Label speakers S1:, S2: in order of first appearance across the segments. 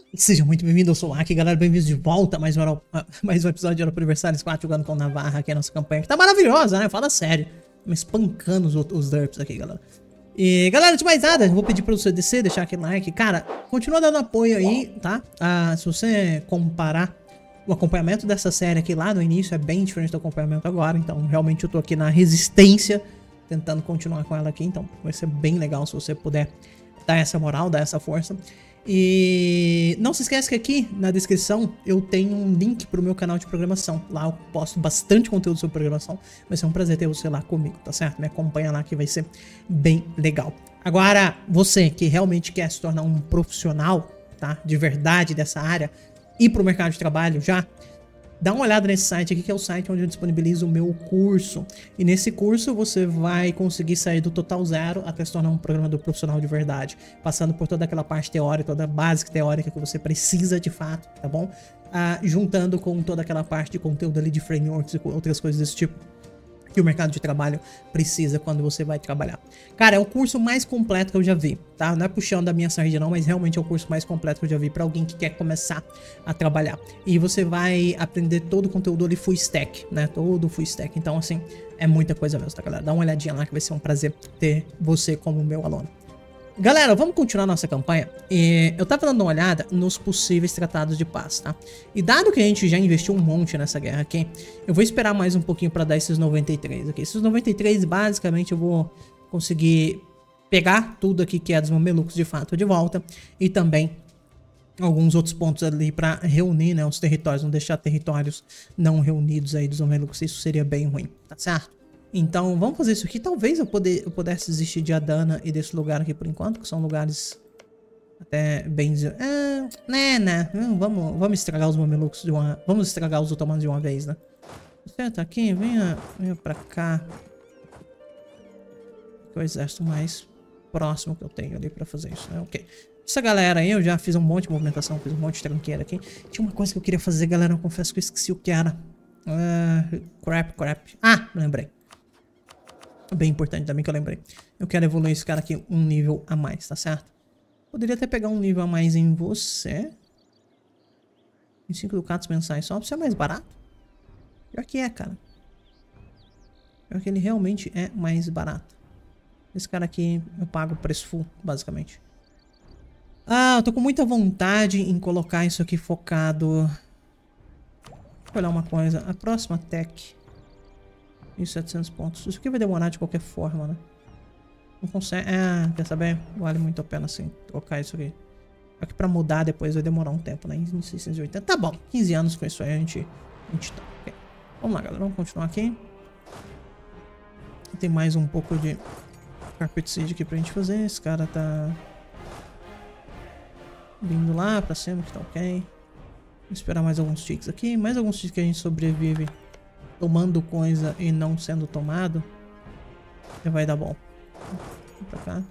S1: Seja muito bem-vindo, eu sou o Aki, galera, bem-vindos de volta a mais um episódio de Hora pro Aniversário 4 jogando com Navarra, aqui é a nossa campanha, que tá maravilhosa, né? Fala sério. Estamos espancando os derps aqui, galera. E, galera, antes de mais nada, eu vou pedir pra você descer, deixar aquele like. Cara, continua dando apoio aí, tá? Se você comparar o acompanhamento dessa série aqui lá no início, é bem diferente do acompanhamento agora, então realmente eu tô aqui na resistência, tentando continuar com ela aqui, então vai ser bem legal se você puder dar essa moral, dar essa força. E não se esquece que aqui na descrição eu tenho um link pro meu canal de programação. Lá eu posto bastante conteúdo sobre programação. Vai ser um prazer ter você lá comigo, tá certo? Me acompanha lá que vai ser bem legal. Agora, você que realmente quer se tornar um profissional, tá? De verdade dessa área, ir pro mercado de trabalho já, dá uma olhada nesse site aqui, que é o site onde eu disponibilizo o meu curso. E nesse curso você vai conseguir sair do total zero até se tornar um programador profissional de verdade. Passando por toda aquela parte teórica, toda a básica teórica que você precisa de fato, tá bom? Juntando com toda aquela parte de conteúdo ali de frameworks e outras coisas desse tipo que o mercado de trabalho precisa quando você vai trabalhar. Cara, é o curso mais completo que eu já vi, tá? Não é puxando da minha sardinha não, mas realmente é o curso mais completo que eu já vi pra alguém que quer começar a trabalhar. E você vai aprender todo o conteúdo ali full stack, né? Todo full stack. Então, assim, é muita coisa mesmo, tá, galera? Dá uma olhadinha lá que vai ser um prazer ter você como meu aluno. Galera, vamos continuar nossa campanha. Eu tava dando uma olhada nos possíveis tratados de paz, tá? E dado que a gente já investiu um monte nessa guerra aqui, eu vou esperar mais um pouquinho pra dar esses 93 aqui. Esses 93, basicamente, eu vou conseguir pegar tudo aqui que é dos mamelucos de fato de volta. E também alguns outros pontos ali pra reunir, né, os territórios. Não deixar territórios não reunidos aí dos mamelucos. Isso seria bem ruim, tá certo? Então, vamos fazer isso aqui. Talvez eu pudesse desistir de Adana e desse lugar aqui por enquanto, que são lugares até bem... né. Vamos estragar os mamelucos de uma... Vamos estragar os otomanos de uma vez, né? Você tá aqui? Venha pra cá. Que é o exército mais próximo que eu tenho ali pra fazer isso, né? Ok. Essa galera aí, eu já fiz um monte de movimentação, fiz um monte de tranqueira aqui. Tinha uma coisa que eu queria fazer, galera, eu confesso que eu esqueci o que era. Crap. Lembrei. Bem importante também que eu lembrei. Eu quero evoluir esse cara aqui um nível a mais, tá certo? Poderia até pegar um nível a mais em você. 25 ducatos mensais só pra ser mais barato. Pior que é, cara. Pior que ele realmente é mais barato. Esse cara aqui eu pago o preço full, basicamente. Eu tô com muita vontade em colocar isso aqui focado. Deixa eu olhar uma coisa. A próxima tech. 1.700 pontos. Isso aqui vai demorar de qualquer forma, né? Não consegue... quer saber? Vale muito a pena, assim, trocar isso aqui. Só que pra mudar depois vai demorar um tempo, né? Em 680. Tá bom. 15 anos com isso aí a gente tá. Okay. Vamos lá, galera. Vamos continuar aqui. Tem mais um pouco de Carpet Seed aqui pra gente fazer. Esse cara tá... vindo lá pra cima, que tá ok. Vou esperar mais alguns ticks aqui. Mais alguns ticks que a gente sobrevive tomando coisa e não sendo tomado, já vai dar bom. Vem pra cá.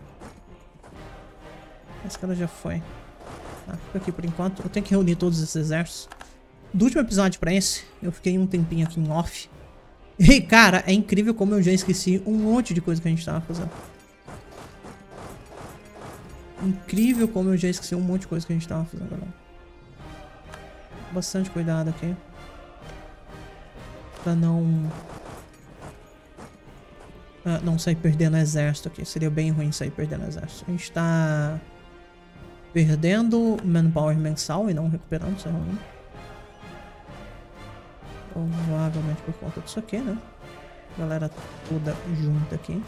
S1: Esse cara já foi. Fica aqui por enquanto. Eu tenho que reunir todos esses exércitos. Do último episódio pra esse, eu fiquei um tempinho aqui em off. E, cara, é incrível como eu já esqueci um monte de coisa que a gente tava fazendo. Incrível como eu já esqueci um monte de coisa que a gente tava fazendo, galera. Bastante cuidado aqui. Pra não sair perdendo exército aqui. Seria bem ruim sair perdendo exército. A gente tá perdendo manpower mensal e não recuperando, isso é ruim. Provavelmente por conta disso aqui, né? Galera toda junta aqui.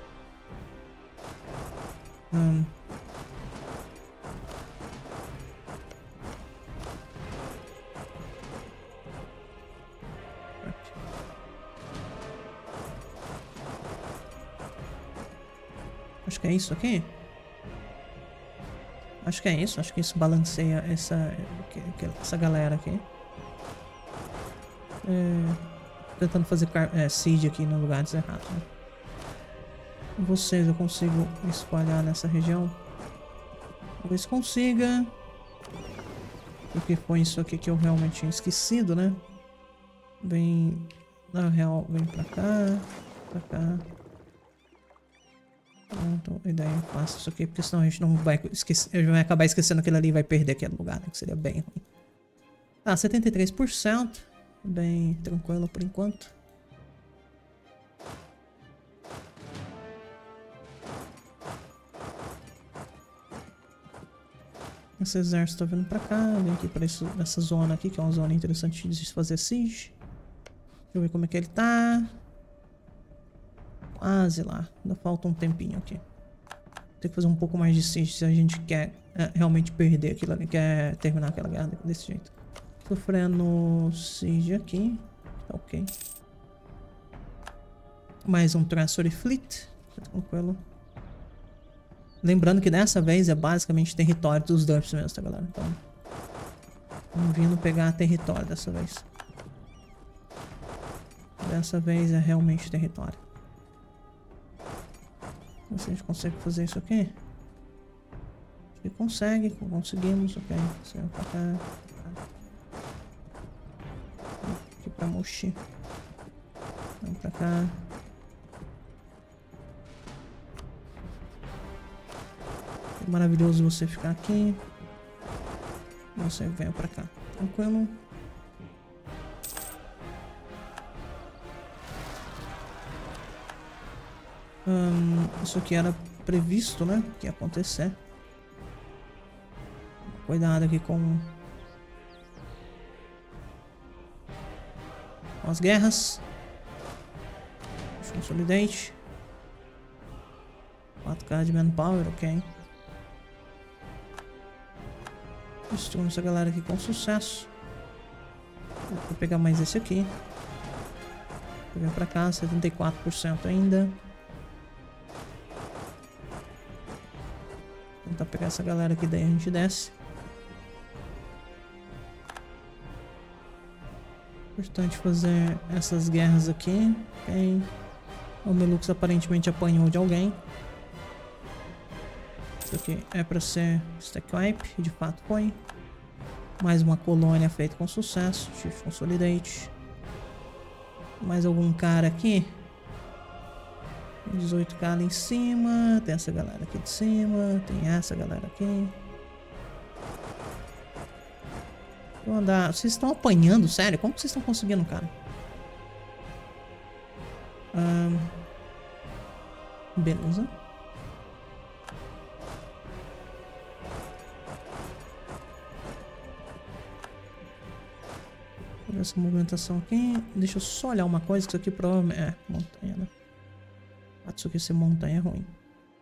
S1: Acho que é isso aqui. Acho que é isso. Acho que isso balanceia essa galera aqui. Tentando fazer seed aqui no lugares errados, né? Vocês eu consigo espalhar nessa região. Talvez consiga. Porque foi isso aqui que eu realmente tinha esquecido, né? Vem... Na real, vem pra cá. Pra cá. Pronto, e daí eu faço isso aqui, porque senão a gente não vai esquecer. Eu vai acabar esquecendo aquilo ali e vai perder aquele lugar, né? Que seria bem ruim. Tá, 73%. Bem tranquilo por enquanto. Esse exército tá vindo pra cá. Vem aqui pra essa zona aqui, que é uma zona interessante de se fazer siege. Deixa eu ver como é que ele tá. Quase lá. Ainda falta um tempinho aqui. Tem que fazer um pouco mais de siege se a gente quer realmente perder aquilo ali. Quer terminar aquela guerra desse jeito. Sofrendo siege aqui. Tá ok. Mais um Transfer Fleet. Tá tranquilo. Lembrando que dessa vez é basicamente território dos Derps mesmo, tá, galera? Então, vamos vindo pegar território dessa vez. Dessa vez é realmente território. Vamos ver se a gente consegue fazer isso aqui. Acho que consegue, conseguimos, ok. Você vai pra cá. Aqui pra Moshi. Vamos pra cá. É maravilhoso você ficar aqui. Você vem pra cá. Tranquilo. Isso aqui era previsto, né? Que ia acontecer. Cuidado aqui com as guerras. Consolidate. 4k de manpower, ok. Destruímos essa galera aqui com sucesso. Vou pegar mais esse aqui. Vou vir pra cá, 74% ainda. Vou tentar pegar essa galera aqui, daí a gente desce. Importante fazer essas guerras aqui. Ok. O Melux aparentemente apanhou de alguém. Isso aqui é para ser stack wipe, de fato foi. Mais uma colônia feita com sucesso. Shift Consolidate. Mais algum cara aqui. 18k ali em cima. Tem essa galera aqui de cima. Tem essa galera aqui. Vou andar. Vocês estão apanhando, sério? Como que vocês estão conseguindo, cara? Beleza. Vou ver essa movimentação aqui. Deixa eu só olhar uma coisa. Que isso aqui provavelmente é montanha, né? Isso aqui ser montanha é ruim.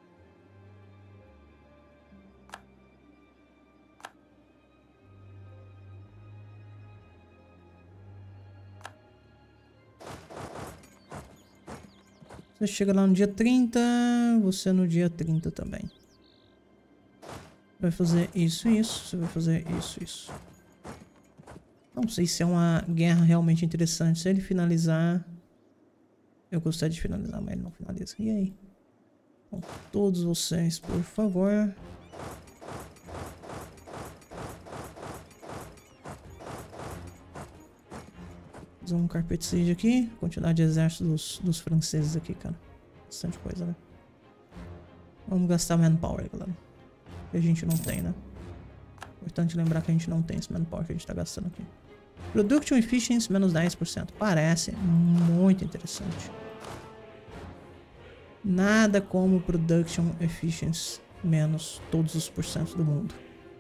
S1: Você chega lá no dia 30, você no dia 30 também. Vai fazer isso e isso, você vai fazer isso e isso. Não sei se é uma guerra realmente interessante. Se ele finalizar... Eu gostaria de finalizar, mas ele não finaliza. E aí? Bom, todos vocês, por favor... Fazer um carpet siege aqui. Quantidade de exército dos franceses aqui, cara. Bastante coisa, né? Vamos gastar manpower, galera. Que a gente não tem, né? Importante lembrar que a gente não tem esse manpower que a gente tá gastando aqui. Production Efficiency menos 10%. Parece muito interessante. Nada como Production Efficiency menos todos os porcentos do mundo.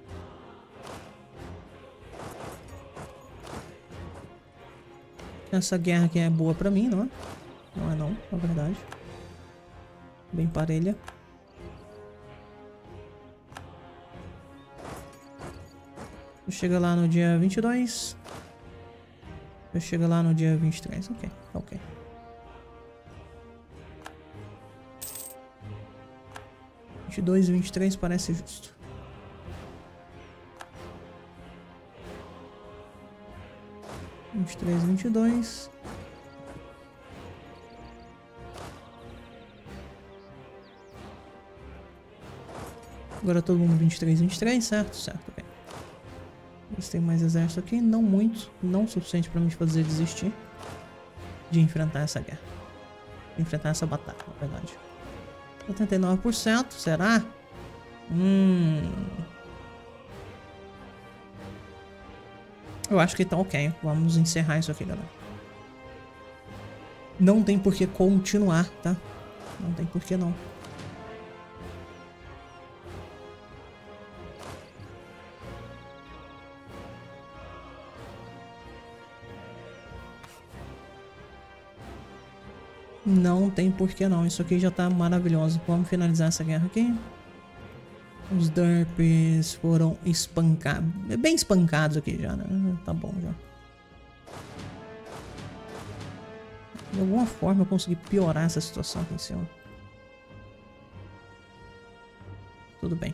S1: Essa guerra aqui é boa pra mim, não é? Não é não, na verdade. Bem parelha. Chega lá no dia 22. Eu chego lá no dia 23. Ok, ok. E 23 parece justo. E 22. Agora todo mundo 23, certo? Certo, ok. Eles têm mais exército aqui, não muito, não o suficiente para me fazer desistir de enfrentar essa guerra. De enfrentar essa batalha, na verdade. 79%, será? Eu acho que tá ok. Vamos encerrar isso aqui, galera. Não tem por que continuar, tá? Não tem por que não. Não tem por que não. Isso aqui já tá maravilhoso. Vamos finalizar essa guerra aqui. Os derps foram espancados. Bem espancados aqui já, né? Tá bom já. De alguma forma eu consegui piorar essa situação aqui em cima. Tudo bem.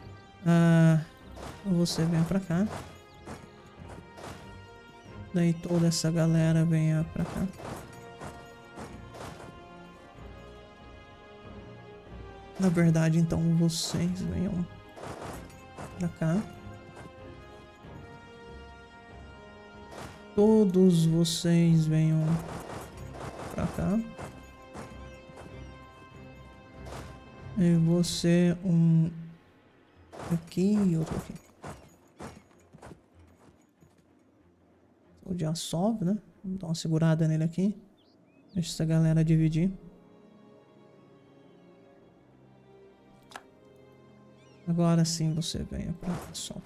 S1: Você vem pra cá. Daí toda essa galera venha pra cá. Na verdade, então, vocês venham pra cá. Todos vocês venham pra cá. E você, um aqui e outro aqui. O de Asov, né? Vamos dar uma segurada nele aqui. Deixa essa galera dividir. Agora sim você venha pra Asov.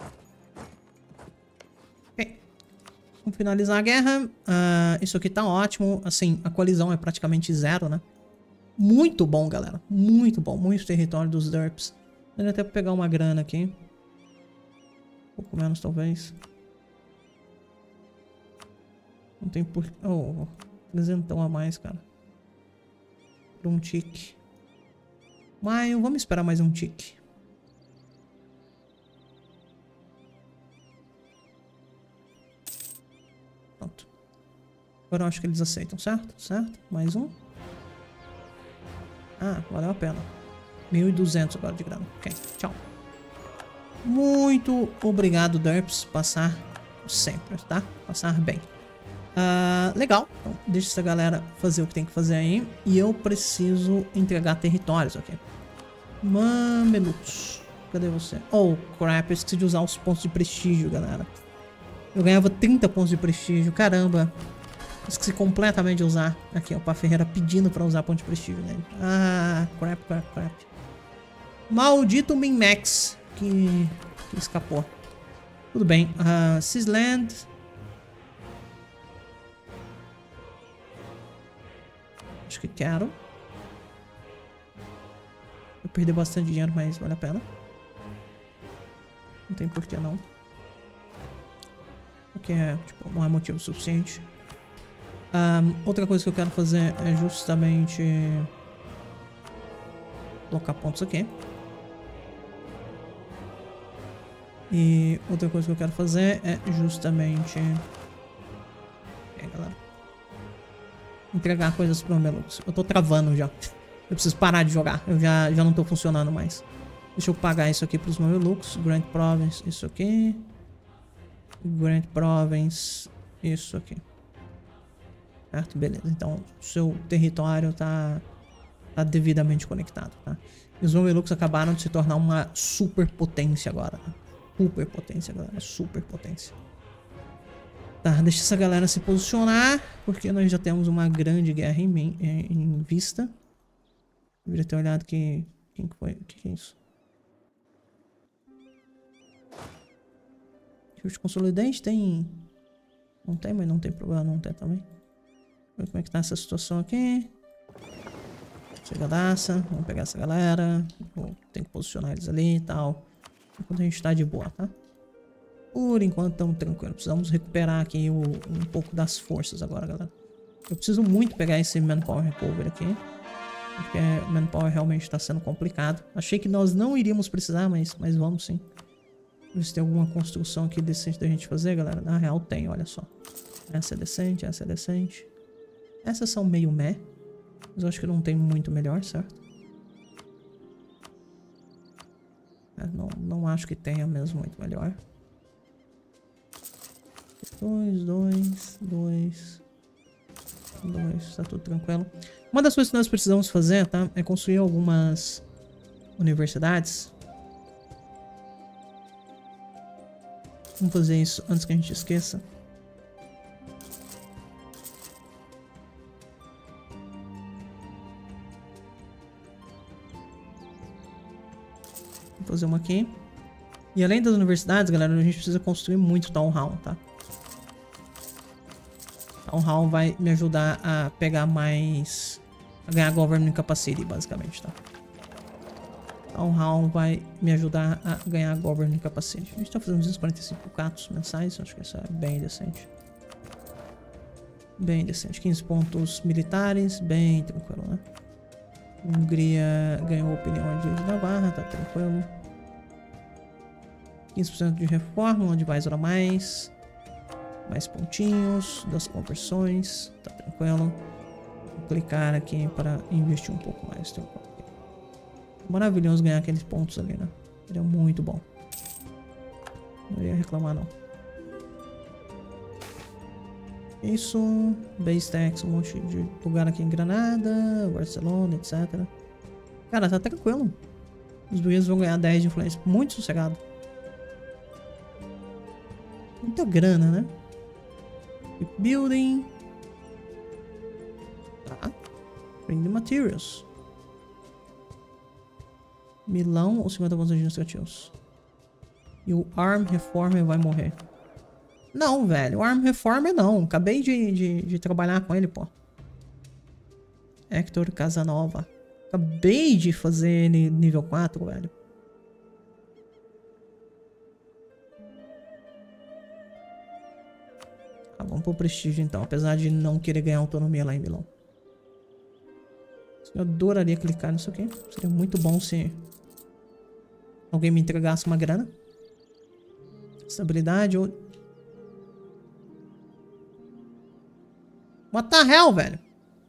S1: Ok. Vamos finalizar a guerra. Isso aqui tá ótimo. Assim, a colisão é praticamente zero, né? Muito bom, galera. Muito bom. Muito território dos derps. Vou até pegar uma grana aqui. Um pouco menos, talvez. Não tem por... Oh, 300 a mais, cara. Por um tique. Mas vamos esperar mais um tique. Pronto. Agora eu acho que eles aceitam, certo? Certo? Mais um. Ah, valeu a pena. 1.200 agora de grana. Ok, tchau. Muito obrigado, derps. Passar sempre, tá? Passar bem. Legal. Então, deixa essa galera fazer o que tem que fazer aí. E eu preciso entregar territórios, ok? Mamelucos. Cadê você? Oh, crap. Eu esqueci de usar os pontos de prestígio, galera. Eu ganhava 30 pontos de prestígio. Caramba. Esqueci completamente de usar. Aqui, ó. O Pá Ferreira pedindo pra usar ponto de prestígio nele. Ah, crap. Maldito Min-Max. Que escapou. Tudo bem. Cisland. Acho que quero. Eu perdi bastante dinheiro, mas vale a pena. Não tem porquê não. Porque tipo, não é motivo suficiente. Outra coisa que eu quero fazer é justamente colocar pontos aqui. E outra coisa que eu quero fazer é justamente galera, entregar coisas para o Mamelucos. Eu tô travando já. Eu preciso parar de jogar. Eu já não tô funcionando mais. Deixa eu pagar isso aqui para os Mamelucos. Grand Province, isso aqui. Grand Province, isso aqui. Certo? Beleza. Então, o seu território tá devidamente conectado, tá? E os Mamelucos acabaram de se tornar uma superpotência agora. Né? Superpotência, galera. Superpotência. Tá, deixa essa galera se posicionar, porque nós já temos uma grande guerra em vista. Deveria ter olhado quem que foi. O que é isso? Chute consolidante tem... Não tem, mas não tem problema, não tem também. Vamos ver como é que tá essa situação aqui. Chegadaça. Vamos pegar essa galera. Tem que posicionar eles ali e tal. Enquanto a gente tá de boa, tá? Por enquanto estamos tranquilos. Precisamos recuperar aqui um pouco das forças agora, galera. Eu preciso muito pegar esse Manpower Recovery aqui. Porque Manpower realmente está sendo complicado. Achei que nós não iríamos precisar, mas vamos sim. Ver se tem alguma construção aqui decente da gente fazer, galera. Na real tem, olha só. Essa é decente, essa é decente. Essas são meio meh. Mas eu acho que não tem muito melhor, certo? Não acho que tenha mesmo muito melhor. 2, 2, 2, 2. Tá tudo tranquilo. Uma das coisas que nós precisamos fazer, tá? É construir algumas universidades. Vamos fazer isso antes que a gente esqueça. Vou fazer uma aqui. E além das universidades, galera, a gente precisa construir muito Town Hall, tá? Town Hall vai me ajudar a pegar mais... a ganhar Governing Capacity, basicamente, tá? Town Hall vai me ajudar a ganhar Governing Capacity. A gente tá fazendo 245 catos mensais, acho que isso é bem decente. Bem decente. 15 pontos militares, bem tranquilo, né? Hungria ganhou opinião de Navarra, tá tranquilo. 15% de reforma, um advisor a mais. Mais pontinhos das conversões, tá tranquilo. Vou clicar aqui para investir um pouco mais. Maravilhoso ganhar aqueles pontos ali, né? Ele é muito bom. Não ia reclamar, não. Isso. Base tax, um monte de lugar aqui em Granada, Barcelona, etc. Cara, tá tranquilo. Os burgueses vão ganhar 10 de influência. Muito sossegado. Muita grana, né? Building. Tá. Bring the materials. Milão ou 50% de administrativos. E o Arm Reformer vai morrer. Não, velho. O Arm Reformer não. Acabei de trabalhar com ele, pô. Hector Casanova. Acabei de fazer ele nível 4, velho. Ah, vamos pro prestígio então. Apesar de não querer ganhar autonomia lá em Milão. Eu adoraria clicar nisso aqui. Seria muito bom se alguém me entregasse uma grana. Estabilidade ou... What the hell, velho?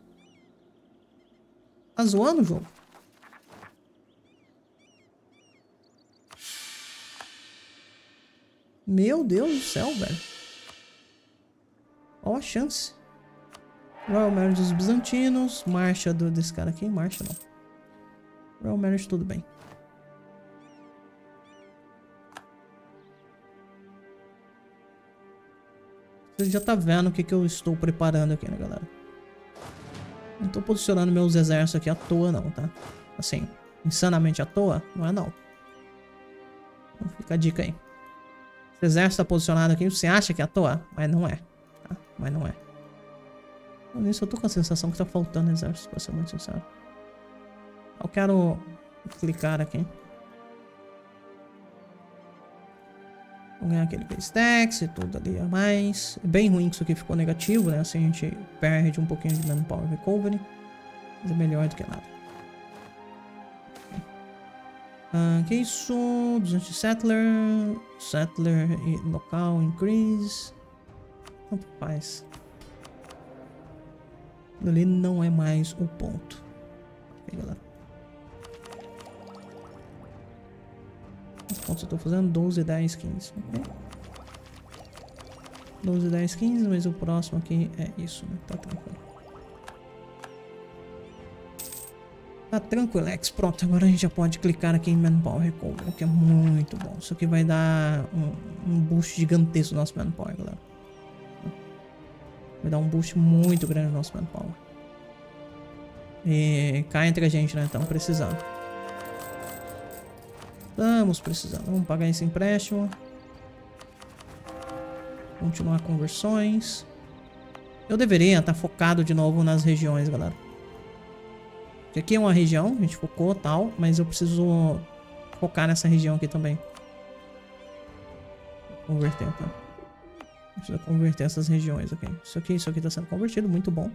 S1: Tá zoando o jogo? Meu Deus do céu, velho. Olha a chance. Royal Marriage dos bizantinos. Marcha desse cara aqui. Marcha não. Royal Marriage tudo bem. Você já tá vendo o que eu estou preparando aqui, né, galera? Não tô posicionando meus exércitos aqui à toa, não, tá? Assim, insanamente à toa? Não é, não. Então fica a dica aí. Esse exército tá posicionado aqui, você acha que é à toa? Mas não é. Tá? Mas não é. Então, nisso eu tô com a sensação que tá faltando exército, pra ser muito sincero. Eu quero clicar aqui. Vou ganhar aquele base tax e tudo ali a mais. É bem ruim que isso aqui ficou negativo, né? Assim a gente perde um pouquinho de manpower recovery. Mas é melhor do que nada. Que isso? 200 de settler. Settler e local increase. Tanto faz. Ali não é mais o ponto. Ok, galera. Quantos pontos eu tô fazendo? 12, 10, 15. Ok. 12, 10, 15, mas o próximo aqui é isso, né? Tá tranquilo. Tá tranquilex. Pronto, agora a gente já pode clicar aqui em Manpower Recovery, o que é muito bom. Isso aqui vai dar um boost gigantesco no nosso Manpower, galera. Vai dar um boost muito grande no nosso Manpower. E cá entre a gente, né? Estamos precisando. Estamos precisando. Vamos pagar esse empréstimo. Continuar conversões. Eu deveria estar focado de novo nas regiões, galera. Porque aqui é uma região, a gente focou e tal, mas eu preciso focar nessa região aqui também. Converter, tá? Precisa converter essas regiões aqui. Isso aqui tá sendo convertido, muito bom.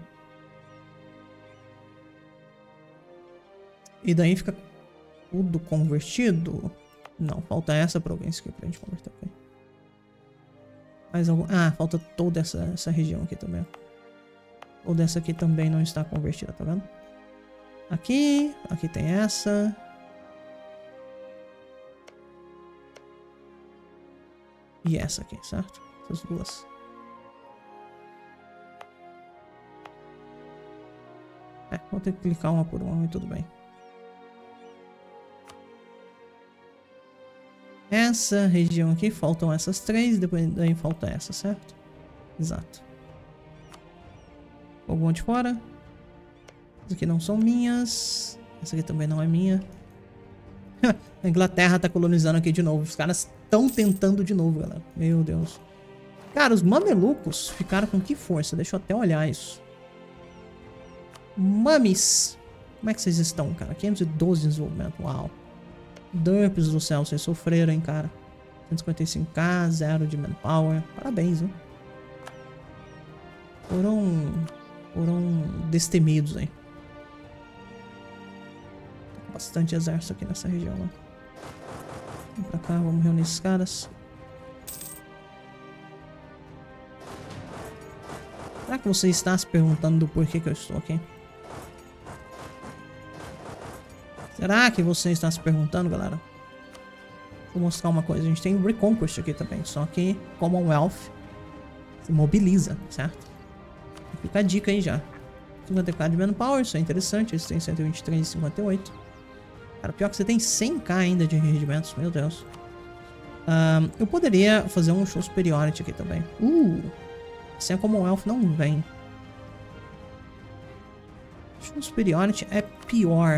S1: E daí fica tudo convertido? Não, falta essa província aqui pra gente converter, ok? Mais algum... Ah, falta toda essa região aqui também. Toda essa aqui também não está convertida, tá vendo? Aqui tem essa. E essa aqui, certo? Essas duas. É, vou ter que clicar uma por uma e tudo bem. Essa região aqui, faltam essas 3, depois daí falta essa, certo? Exato. Alguma de fora. Essas aqui não são minhas. Essa aqui também não é minha. A Inglaterra tá colonizando aqui de novo. Os caras estão tentando de novo, galera. Meu Deus. Cara, os mamelucos ficaram com que força? Deixa eu até olhar isso. Mames. Como é que vocês estão, cara? 512 de desenvolvimento. Uau. Derps do céu, vocês sofreram, hein, cara. 155k, 0 de manpower. Parabéns, hein. Foram destemidos, hein. Tem bastante exército aqui nessa região, né. Vamos pra cá, vamos reunir esses caras. Será que você está se perguntando do porquê que eu estou aqui? Será que você está se perguntando, galera? Vou mostrar uma coisa. A gente tem Reconquest aqui também. Só que Commonwealth se mobiliza, certo? Fica a dica aí já. 50k de manpower, isso é interessante. Eles têm 123,58. Cara, pior que você tem 100k ainda de regimentos. Meu Deus. Eu poderia fazer um show superiority aqui também. Sem a Commonwealth não vem. Show superiority é pior.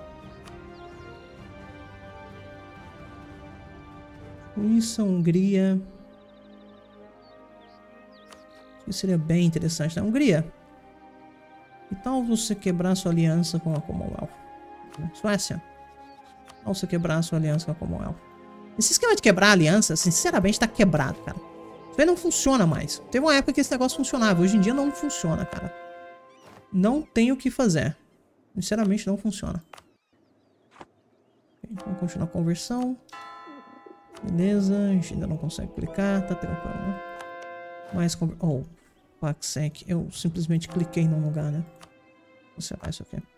S1: Isso, Hungria. Isso seria bem interessante, né? Hungria. Que tal você quebrar sua aliança com a Commonwealth? Suécia. Que tal você quebrar sua aliança com a Commonwealth? Esse esquema de quebrar a aliança, sinceramente, tá quebrado, cara. Isso aí não funciona mais. Teve uma época que esse negócio funcionava. Hoje em dia não funciona, cara. Não tem o que fazer. Sinceramente, não funciona. Okay, vamos continuar a conversão. Beleza, a gente ainda não consegue clicar, tá tranquilo, né? Mais Paxec, eu simplesmente cliquei num lugar, né? Vou separar isso aqui.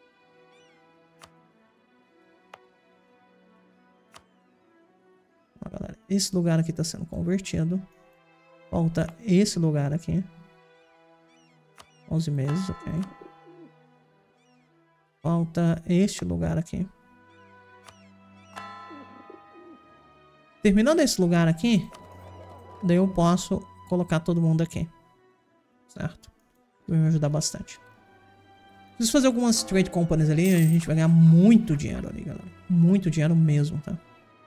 S1: Ó, galera, esse lugar aqui tá sendo convertido. Falta esse lugar aqui. 11 meses, ok. Falta este lugar aqui. Terminando esse lugar aqui, daí eu posso colocar todo mundo aqui. Certo? Vai me ajudar bastante. Preciso fazer algumas trade companies ali, a gente vai ganhar muito dinheiro ali, galera. Muito dinheiro mesmo, tá?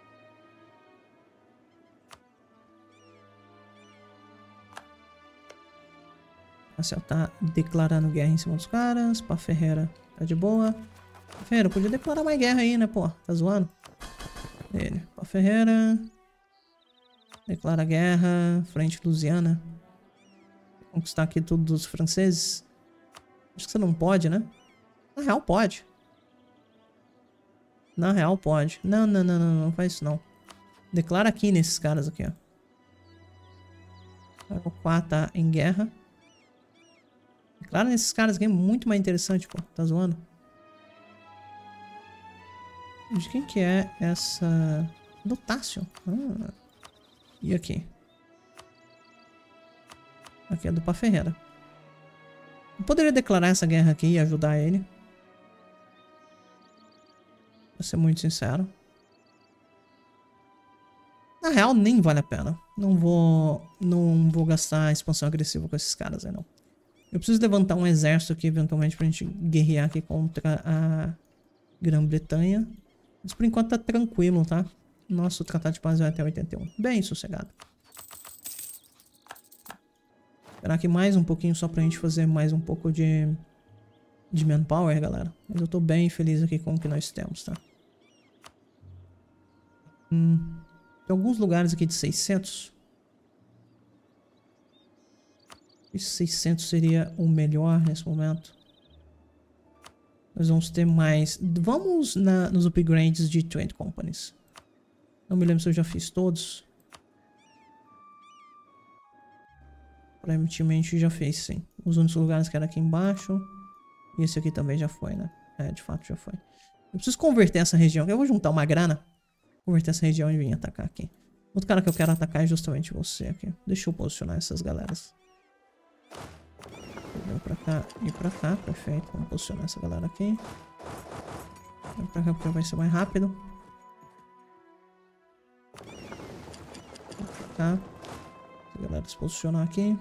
S1: Marcel tá declarando guerra em cima dos caras. Pá Ferreira tá de boa. Pá Ferreira, podia declarar mais guerra aí, né, pô? Tá zoando? Ele. Pá Ferreira. Declara guerra. Frente Lusiana. Conquistar aqui tudo dos franceses. Acho que você não pode, né? Na real pode. Na real pode. Não, não, não, não, não faz isso não. Declara aqui nesses caras aqui, ó. O 4 tá em guerra. Declara nesses caras aqui é muito mais interessante, pô. Tá zoando? De quem que é essa... Do Tássio. E aqui? Aqui é do Pá Ferreira. Eu poderia declarar essa guerra aqui e ajudar ele. Pra ser muito sincero. Na real, nem vale a pena. Não vou gastar expansão agressiva com esses caras aí, não. Eu preciso levantar um exército aqui, eventualmente, pra gente guerrear aqui contra a Grã-Bretanha. Mas por enquanto tá tranquilo, tá? Nosso tratado de paz vai até 81. Bem sossegado. Esperar aqui mais um pouquinho só pra gente fazer mais um pouco de manpower, galera. Mas eu tô bem feliz aqui com o que nós temos, tá? Tem alguns lugares aqui de 600. Esse 600 seria o melhor nesse momento. Nós vamos ter mais... Vamos nos upgrades de trade companies. Não me lembro se eu já fiz todos. Aparentemente já fez, sim. Os únicos lugares que era aqui embaixo. E esse aqui também já foi, né? É, de fato já foi. Eu preciso converter essa região. Eu vou juntar uma grana. Converter essa região e vir atacar aqui. Outro cara que eu quero atacar é justamente você aqui. Deixa eu posicionar essas galeras. Vem pra cá e pra cá. Perfeito. Vamos posicionar essa galera aqui. Vem pra cá porque vai ser mais rápido. Vem pra cá. Essa galera se posicionar aqui.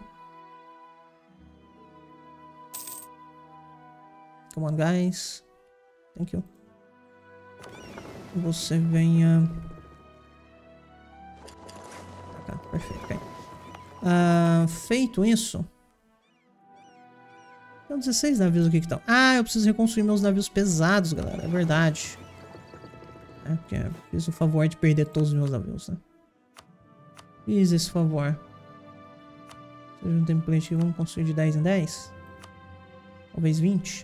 S1: Come on, guys. Thank you. Você venha... Pra cá. Perfeito. Okay. Feito isso... Tem 16 navios aqui que estão. Ah, eu preciso reconstruir meus navios pesados, galera. É verdade. É, porque eu fiz o favor de perder todos os meus navios, né? Fiz esse favor. Seja um template que vamos construir de 10 em 10. Talvez 20.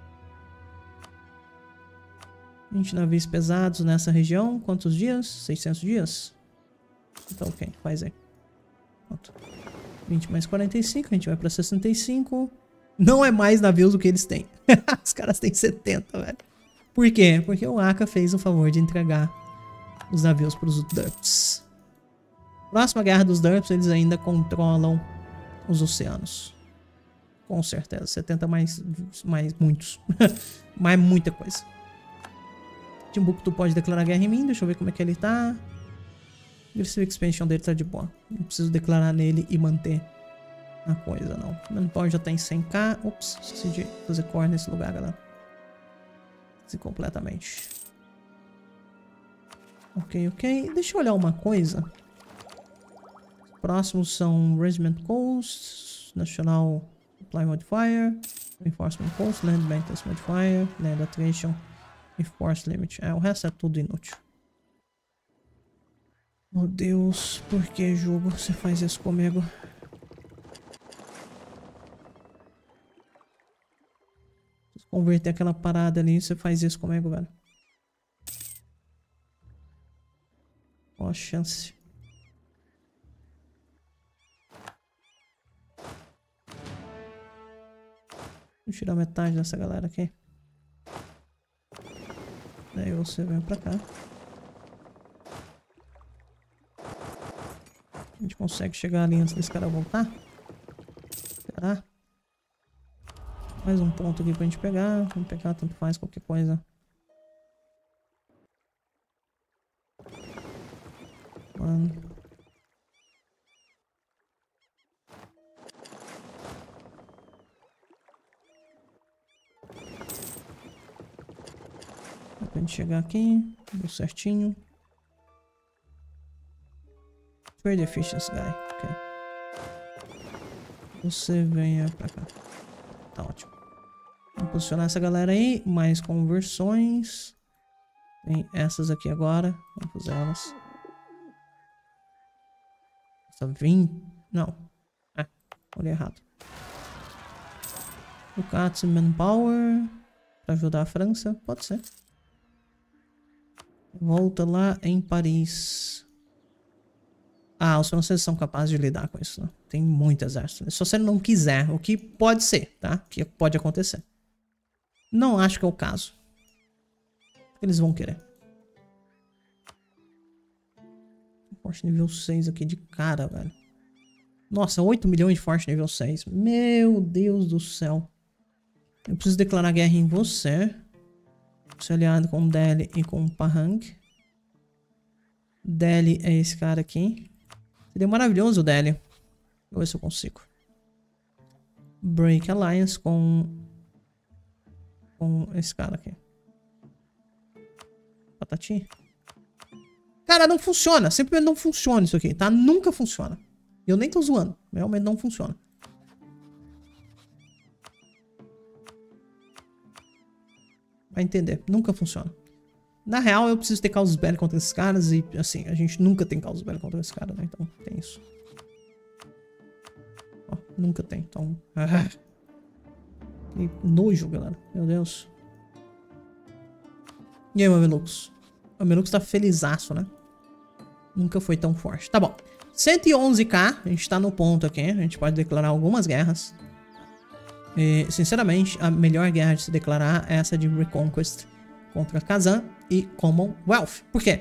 S1: 20 navios pesados nessa região. Quantos dias? 600 dias? Então, ok. Faz aí. Pronto. 20 mais 45. A gente vai pra 65. Não é mais navios do que eles têm. Os caras têm 70, velho. Por quê? Porque o Aka fez o favor de entregar os navios para os Derps. Próxima guerra dos Derps, eles ainda controlam os oceanos. Com certeza. 70 mais muitos. Mais muita coisa. Timbuktu pode declarar guerra em mim. Deixa eu ver como é que ele tá. Aggressive Expansion dele tá de boa. Não preciso declarar nele e manter a coisa, não. Manpower já tá em 100k. Ops, esqueci de fazer core nesse lugar, galera. Esqueci completamente. Ok, ok. Deixa eu olhar uma coisa. Os próximos são Regiment Coast, National Supply Modifier, Reinforcement Coast, Land Maintenance Modifier, Land Attrition e Force Limit. O resto é tudo inútil. Meu Deus, por que jogo você faz isso comigo? Converter aquela parada ali, você faz isso comigo, velho. Ó a chance. Vou tirar metade dessa galera aqui. Daí você vem pra cá. A gente consegue chegar ali antes desse cara voltar? Será? Mais um ponto aqui pra gente pegar. Vamos pegar, tanto faz, qualquer coisa. Mano. Dá pra gente chegar aqui. Deu certinho. Trade Efficiency Guy. Ok. Você venha pra cá. Tá ótimo. Vamos posicionar essa galera aí. Mais conversões. Tem essas aqui agora. Vamos fazer elas. Essa 20. Não. Olhei errado. O Katsu Manpower. Pra ajudar a França. Pode ser. Volta lá em Paris. Os franceses são capazes de lidar com isso, né? Tem muito exército. Só se ele não quiser. O que pode ser, tá? O que pode acontecer. Não acho que é o caso. Eles vão querer. Forte nível 6 aqui de cara, velho. Nossa, 8 milhões de forte nível 6. Meu Deus do céu. Eu preciso declarar guerra em você. Você é aliado com o Delhi e com o Pahang. Delhi é esse cara aqui. Seria maravilhoso o Delhi. Vou ver se eu consigo. Break Alliance com esse cara aqui. Patati. Cara, não funciona. Simplesmente não funciona isso aqui, tá? Nunca funciona. Eu nem tô zoando. Realmente não funciona. Vai entender. Nunca funciona. Na real, eu preciso ter causas belli contra esses caras. E, assim, a gente nunca tem causas belli contra esses caras, né? Então, tem isso. Ó, nunca tem. Então... Que nojo, galera. Meu Deus. E aí, Mamelux? O Mamelux tá felizaço, né? Nunca foi tão forte. Tá bom. 111k. A gente tá no ponto aqui. A gente pode declarar algumas guerras. E, sinceramente, a melhor guerra de se declarar é essa de Reconquest contra Kazan e Commonwealth. Por quê?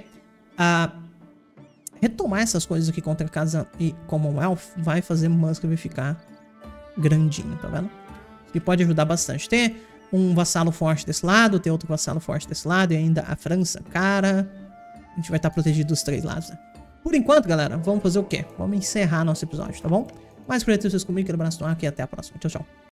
S1: Retomar essas coisas aqui contra Kazan e Commonwealth vai fazer Muscovy ficar grandinho, tá vendo? que pode ajudar bastante. Ter um vassalo forte desse lado, ter outro vassalo forte desse lado e ainda a França, cara. A gente vai estar protegido dos 3 lados, né? Por enquanto, galera, vamos fazer o quê? Vamos encerrar nosso episódio, tá bom? Mais por aí, vocês comigo, aquele abraço no ar e até a próxima. Tchau, tchau.